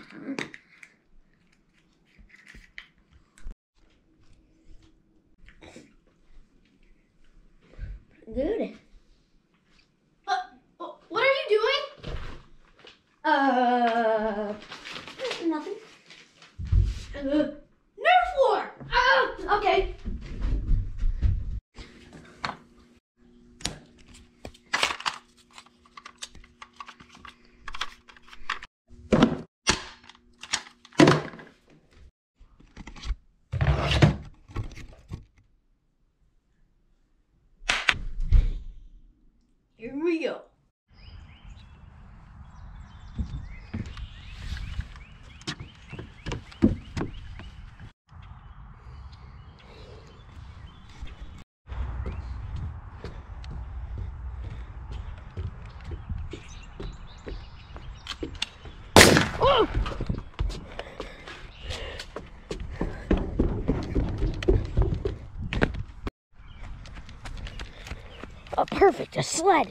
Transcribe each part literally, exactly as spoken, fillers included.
Good. Uh, what are you doing? Uh, nothing. Uh, Nerf war! Uh, okay. Here we go. Oh! Oh, perfect, a sled.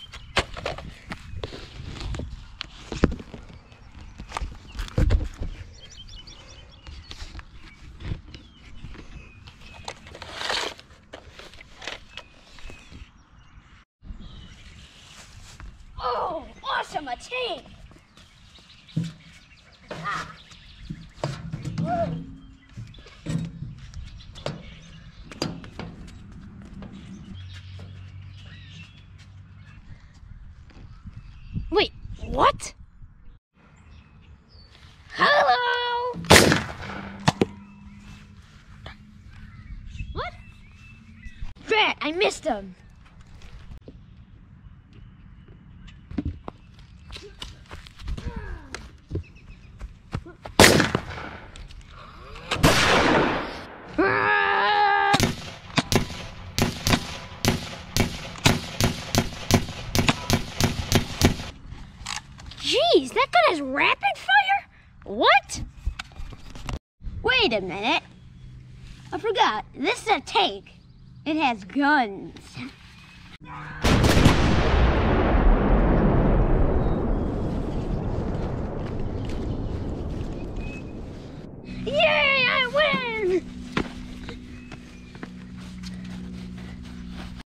Oh, awesome, a tank. Ah. Wait, what? Hello? What? Drat, I missed him. Jeez, that gun has rapid fire? What? Wait a minute. I forgot. This is a tank. It has guns.